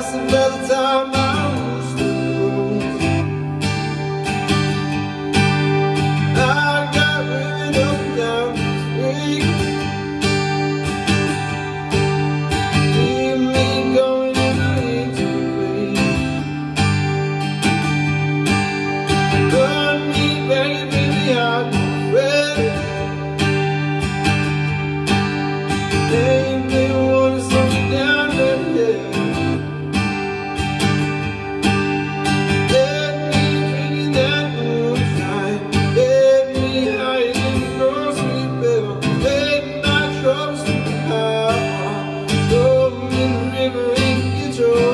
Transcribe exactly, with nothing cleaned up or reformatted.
lost it by the time I was through. I got rid of the down this week. Leave me going in the heat to be. Burn me, baby, I'm ready. They may want to slow me down, but yeah. Let me drink in that moonshine. Let me hide in the grocery bill. Let my troubles slip by. Throw them in the river and get your